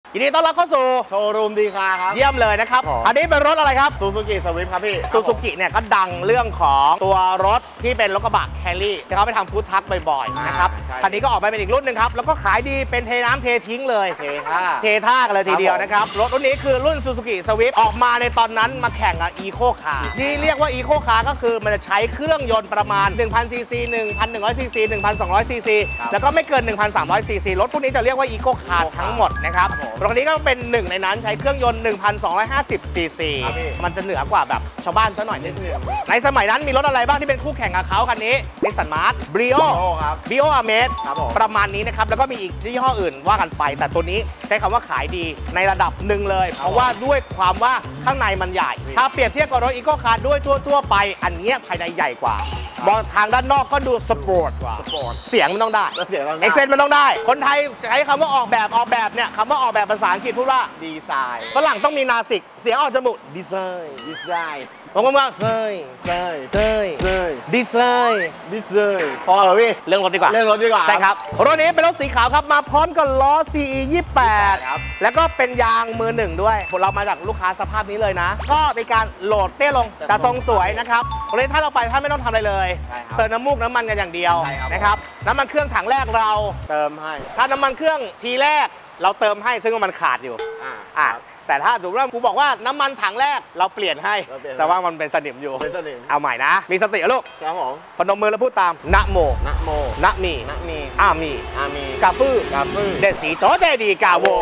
ยินดีต้อนรับเข้าสู่โชว์รูมดีคาครับเยี่ยมเลยนะครับอันนี้เป็นรถอะไรครับซูซูกิสวิฟครับพี่ซูซูกิเนี่ยก็ดังเรื่องของตัวรถที่เป็นรถกระบะแคลรี่ที่เขาไปทำฟู้ดทัคบ่อยๆนะครับคันนี้ก็ออกไปเป็นอีกรุ่นหนึ่งครับแล้วก็ขายดีเป็นเทน้ำเททิ้งเลยเทท่ากันเลยทีเดียวนะครับรถรุ่นนี้คือรุ่นซูซูกิสวิฟออกมาในตอนนั้นมาแข่งกับอีโคคาร์ที่เรียกว่าอีโคคาร์ก็คือมันจะใช้เครื่องยนต์ประมาณ 1,000 ซีซี 1,100 ซีซี 1,200 ซีซีแล้วก็ไม่เกิน 1,300 ซีซีรถพวกนี้จะเรียกว่าอีโคคาร์ทั้งหมดนะครับรถนี้ก็เป็นหนึ่งในนั้นใช้เครื่องยนต์ 1,250 ซีซีมันจะเหนือกว่าแบบชาวบ้านซะหน่อยนิดนึงในสมัยนั้นมีรถอะไรบ้างที่เป็นคู่แข่งกับเขาคันนี้นิสสันมาร์ทบริโอครับบริโออาร์เมสประมาณนี้นะครับแล้วก็มีอีกยี่ห้ออื่นว่ากันไปแต่ตัวนี้ใช้คำว่าขายดีในระดับหนึ่งเลยเพราะว่าด้วยความว่าข้างในมันใหญ่ถ้าเปรียบเทียบกับรถอีโคคาร์ด้วยทั่วไปอันนี้ภายในใหญ่กว่ามองทางด้านนอกก็ดูสปอร์ตกว่าเสียงมันต้องได้เอ็กเซนมันต้องได้คนไทยใช้คำว่าออกแบบเนี่ยคำว่าออกแบบภาษาอังกฤษพูดว่าดีไซน์ฝรั่งต้องมีนาสิกเสียงออกจมูกดีไซน์ผมก็ว่าเซยดีไซน์พอเหรอพี่เรื่องรถดีกว่าใช่ครับรถนี้เป็นรถสีขาวครับมาพร้อมกับล้อ CE 28ครับแล้วก็เป็นยางมือหนึ่งด้วยเรามาจากลูกค้าสภาพนี้เลยนะก็เป็นการโหลดเตี้ยลงแต่ทรงสวยนะครับรถนี้ถ้าเราไปถ้าไม่ต้องทำอะไรเลยเติมน้ำมูกน้ำมันกันอย่างเดียวนะครับน้ำมันเครื่องถังแรกเราเติมให้ถ้าน้ำมันเครื่องทีแรกเราเติมให้ซึ่งมันขาดอยู่แต่ถ้าสมมติว่ากูบอกว่าน้ำมันถังแรกเราเปลี่ยนให้แสดงว่ามันเป็นสนิมอยู่เอาใหม่นะมีสติลูกครับผมพนมมือแล้วพูดตามนะโมนะมีกาฟื้เดสีโตเดดีกาโว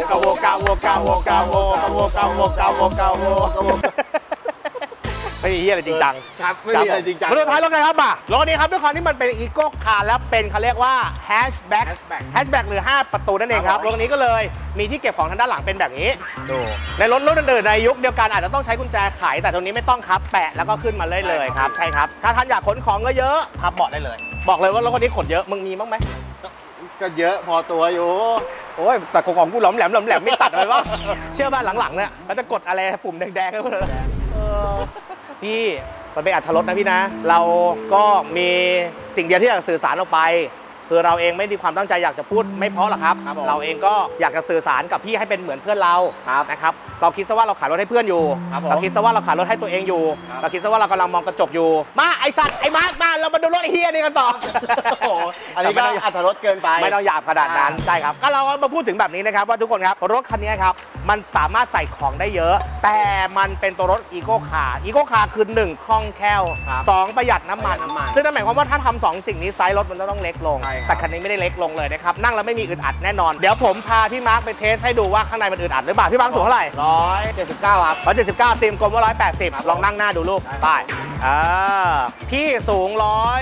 ไม่มีอะไรจริงจังครับไม่มีอะไรจริงจังมาดูท้ายรถกันครับรถนี้ครับด้วยความที่มันเป็นอีโก้คาร์แล้วเป็นเขาเรียกว่าแฮชแบ็กหรือ5ประตูนั่นเองครับรถนี้ก็เลยมีที่เก็บของทางด้านหลังเป็นแบบนี้ดูในรถรุ่นอื่นในยุคเดียวกันอาจจะต้องใช้กุญแจไขแต่ตรงนี้ไม่ต้องครับแปะแล้วก็ขึ้นมาเลยครับใช่ครับถ้าท่านอยากขนของก็เยอะพับเบาะได้เลยบอกเลยว่ารถคันนี้ขนเยอะมึงมีบ้างไหมก็เยอะพอตัวอยู่โอ้ยแต่ของกูหลอมแหลมไม่ตัดเลยวะเชื่อป่ะหลังๆเนี่ยเราจะกดอะไรปุ่มแดงๆกันเลยพี่มันเป็นอรรถรสนะพี่นะเราก็มีสิ่งเดียวที่อยากสื่อสารออกไปคือเราเองไม่มีความตั้งใจอยากจะพูดไม่เพราะหรอกครับเราเองก็อยากจะสื่อสารกับพี่ให้เป็นเหมือนเพื่อนเรานะครับเราคิดซะว่าเราขายรถให้เพื่อนอยู่เราคิดซะว่าเราขายรถให้ตัวเองอยู่เราคิดซะว่าเรากำลังมองกระจกอยู่มาไอสัตว์ไอมาร์คมาเรามาดูรถไอเฮียนี่กันต่ออันนี้ก็อรรถรสเกินไปไม่ต้องหยาบขนาดนั้นใช่ครับก็เรามาพูดถึงแบบนี้นะครับว่าทุกคนครับรถคันนี้ครับมันสามารถใส่ของได้เยอะแต่มันเป็นตัวรถอีโก้คาร์คือ1คล่องแคล่ว2ประหยัดน้ำมันซึ่งนั่นหมายความว่าถ้าทำ2สิ่งนี้ไซส์รถมันต้องเล็กลงแต่คันนี้ไม่ได้เล็กลงเลยนะครับนั่งแล้วไม่มีอึดอัดแน่นอนเดี๋ยวผมพาพี่มาร์คไปเทสให้ดูว่าข้างในมันอึดอัดหรือเปล่าพี่มาร์คสูงเท่าไหร่ 179ครับ 179ตีมกลมว่า180ลองนั่งหน้าดูรูปไปพี่สูง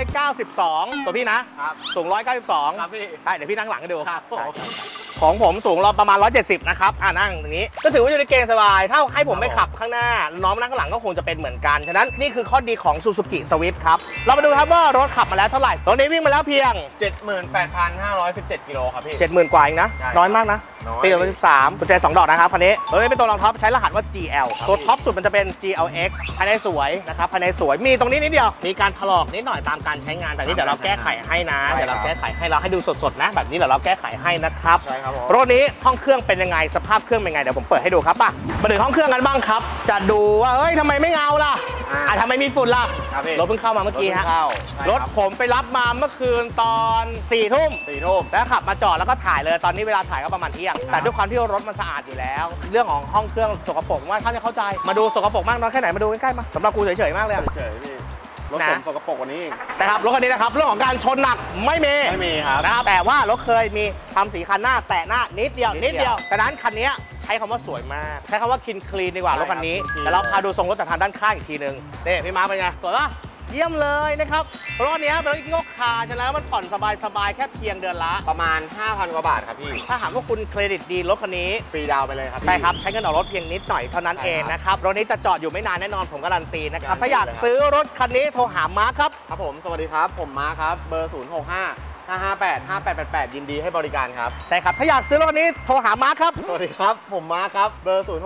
192ตัวพี่นะสูง192 ครับพี่ได้เดี๋ยวพี่นั่งหลังให้ดูของผมสูงประมาณ170นะครับนั่งอย่างนี้ก็ถือว่าอยู่ในเกณฑ์สบายถ้าให้ผมไม่ขับข้างหน้าน้องนั่งข้างหลังก็คงจะเป็นเหมือนกันฉะนั้นนี่คือข้อดีของ Suzuki Swift ครับเรามาดูครับว่ารถขับมาแล้วเท่าไหร่ตอนนี้วิ่งมาแล้วเพียง 78,517 กิโลครับพี่ 70,000 กว่าเองนะน้อยมากนะปี2013กุญแจ2 ดอกนะครับคันนี้เป็นตัวรองท็อปใช้รหัสว่า GL ตัวท็อปสุดมันจะเป็น GLX ภายในสวยนะครับภายในสวยมีตรงนี้นิดเดียวมีการถลอกนิดหน่อยตามการใช้งานแต่นี่เดี๋ยวเราแก้ไขให้นะเดี๋ยวเราแก้ไขให้เราให้ดูสดๆนะแบบนี้เดี๋ยวเราแก้ไขให้นะครับรถนี้ห้องเครื่องเป็นยังไงสภาพเครื่องเป็นไงเดี๋ยวผมเปิดให้ดูครับมาถึงห้องเครื่องกันบ้างครับจะดูว่าเฮ้ยทำไมไม่เงาล่ะทำไมมีฝุ่นล่ะรถเพิ่งเข้ามาเมื่อกี้ฮะรถผมไปรับมาเมื่อคืนตอน4 ทุ่มแล้วขับมาจอดแล้วก็ถ่ายเลยตอนนี้เวลาถ่ายก็ประมาณเที่ยงแต่ด้วยความที่รถมันสะอาดอยู่แล้วเรื่องของห้องเครื่องสกปรกว่าท่านจะเข้าใจมาดูสกปรกมากน้อยแค่ไหนมาดูใกล้ๆมาสำหรับกูเฉยๆมากเลยเฉยๆพี่รถผมสกปรกกว่านี้นะครับรถคันนี้นะครับเรื่องของการชนหนักไม่มีครับนะครับแต่ว่ารถเคยมีทำสีคันหน้าแตะหน้านิดเดียวแต่นั้นคันนี้ใช้คำว่าสวยมากใช้คำว่าคลีนดีกว่ารถคันนี้แต่เราพาดูทรงรถจากทางด้านข้างอีกทีนึงนี่พี่มาร์คเป็นไงสวยปะเยี่ยมเลยนะครับรถนี้เป็นรถอีโก้คาร์ฉะนั้นมันผ่อนสบายแค่เพียงเดือนละประมาณ 5,000 กว่าบาทครับพี่ถ้าหากว่าคุณเครดิตดีรถคันนี้ฟรีดาวไปเลยครับใช่ครับใช้เงินออกรถเพียงนิดหน่อยเท่านั้นเองนะครับรถนี้จะจอดอยู่ไม่นานแน่นอนผมการันตีนะครับถ้าอยากซื้อรถคันนี้โทรหามาร์คครับผมสวัสดีครับผมมาร์คครับเบอร์065-558-5888ยินดีให้บริการครับใช่ครับถ้าอยากซื้อรถนี้โทรหามาร์คครับสวัสดีครับผมมาร์คครับเบอร์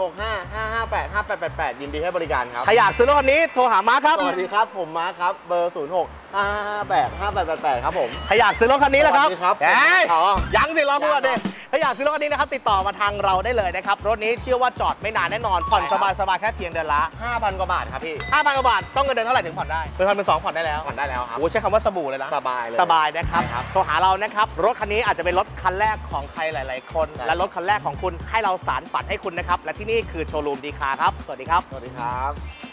065-558-5888ยินดีให้บริการครับถ้าอยากซื้อรถคันนี้โทรหามาร์คครับสวัสดีครับผมมาร์คครับเบอร์ 58ครับผมถ้าอยากซื้อรถคันนี้แหละครับสวัสดีครับเอ้ยอ๋อยังสิรอพูดก่อนดิยังเหรอถ้าอยากซื้อรถคันนี้นะครับติดต่อมาทางเราได้เลยนะครับรถนี้เชื่อว่าจอดไม่นานแน่นอนผ่อนสบายๆแค่เพียงเดือนละ 5,000 กว่าบาทครับพี่ 5,000 กว่าบาทต้องเงินเดือนเท่าไหร่ถึงผ่อนได้เป็น1,200ผ่อนได้แล้วผ่อนได้แล้วครับโอ้ใช้คำว่าสบู่เลยนะสบายเลยสบายนะครับครับโทรหาเรานะครับรถคันนี้อาจจะเป็นรถคันแรกของใครหลาย ๆ คนใช่และรถคันแรกของคุณให้เราสารฝันให้คุณนะครับและที่นี่คือโชว์รูมดีคาร์ครับสวัสดีครับสวัสดีครับ